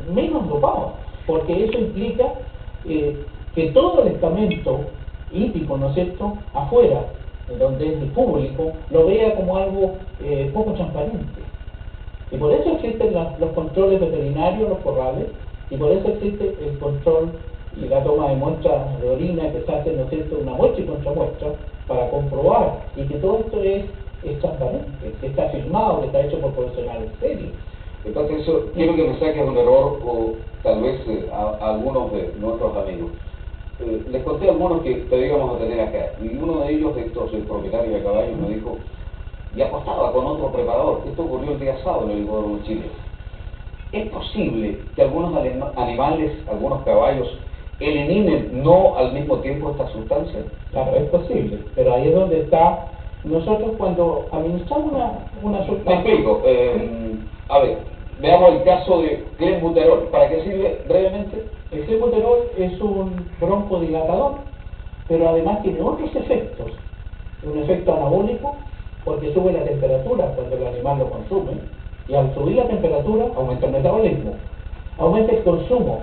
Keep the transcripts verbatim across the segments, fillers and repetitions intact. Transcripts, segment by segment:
menos dopados, porque eso implica eh, que todo el estamento hípico, ¿no es cierto?, afuera, donde es el público, lo vea como algo eh, poco transparente. Y por eso existen la, los controles veterinarios, los corrales, y por eso existe el control y la toma de muestras de orina que se hace, ¿no es cierto?, una muestra y contramuestra, para comprobar, y que todo esto es, es transparente, que está firmado, que está hecho por profesionales serios. Entonces, eso, quiero que me saques un error, o tal vez eh, a, a algunos de nuestros amigos. Eh, les conté a algunos que te íbamos a tener acá, y uno de ellos, de estos el propietario de caballos, me dijo, y apostaba con otro preparador. Esto ocurrió el día sábado en el Hipódromo Chile. ¿Es posible que algunos animales, algunos caballos, eliminen no al mismo tiempo esta sustancia? Claro, es posible, pero ahí es donde está. Nosotros cuando administramos una, una sustancia... Me explico. Eh, a ver, veamos el caso de clenbuterol. ¿Para qué sirve brevemente? El clenbuterol es un broncodilatador, pero además tiene otros efectos. Un efecto anabólico, porque sube la temperatura cuando el animal lo consume, y al subir la temperatura aumenta el metabolismo, aumenta el consumo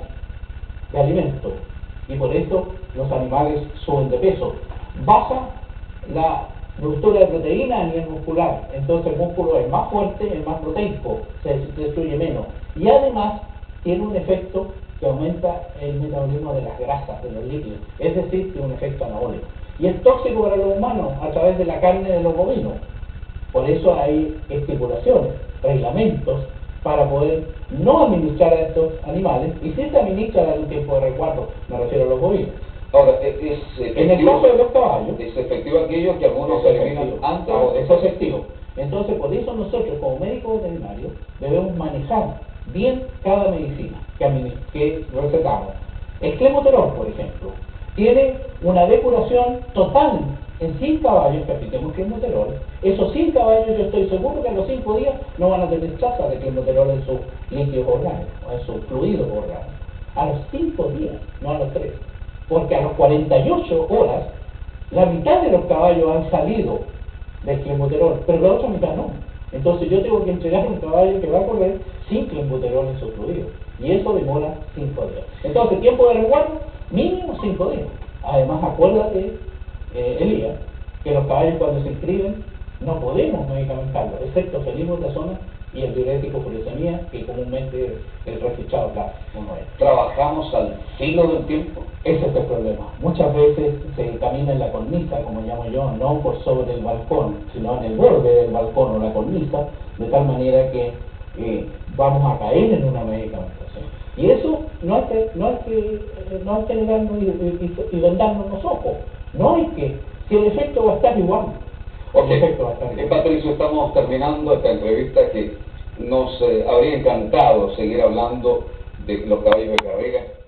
de alimentos, y por eso los animales suben de peso. Baja la ruptura de proteína a nivel muscular, entonces el músculo es más fuerte, es más proteico, se destruye menos, y además tiene un efecto que aumenta el metabolismo de las grasas, de los líquidos, es decir, tiene un efecto anabólico. Y es tóxico para los humanos a través de la carne de los bovinos. Por eso hay estipulaciones, reglamentos, para poder no administrar a estos animales, y si se administra en un tiempo de resguardo, me refiero a los bovinos. Ahora, es, es en el caso de los caballos, es efectivo aquello que algunos es eliminan antes. Claro, es efectivo. Entonces, por eso nosotros, como médicos veterinarios, debemos manejar bien cada medicina que, que recetamos. El clenbuterol, por ejemplo, tiene una depuración total en cien caballos que apliquemos clenbuterol. Esos cien caballos, yo estoy seguro que a los cinco días no van a tener trazas de clenbuterol en sus líquidos orgánicos, en sus fluidos orgánicos. A los cinco días, no a los tres. Porque a las cuarenta y ocho horas, la mitad de los caballos han salido del clenbuterol, pero la otra mitad no. Entonces yo tengo que entregar un caballo que va a correr sin clenbuterol en su fluido. Y eso demora cinco días. Entonces, tiempo de resguardo, mínimo cinco días. Además, acuérdate, eh, Elías, que los caballos cuando se inscriben no podemos medicamentarlos, excepto fenilbutazona y el diurético furosemida, que comúnmente el registrado clásico no es. ¿Trabajamos al filo del tiempo? Ese es el problema. Muchas veces se camina en la cornisa, como llamo yo, no por sobre el balcón, sino en el borde del balcón o la cornisa, de tal manera que eh, vamos a caer en una medicamentación. Y eso no hay que, no hay que, no hay que negarnos y, y, y vendarnos los ojos. No hay que, si el efecto va a estar igual. Ok, eh, Patricio, estamos terminando esta entrevista que nos eh, habría encantado seguir hablando de los caballos de carrera.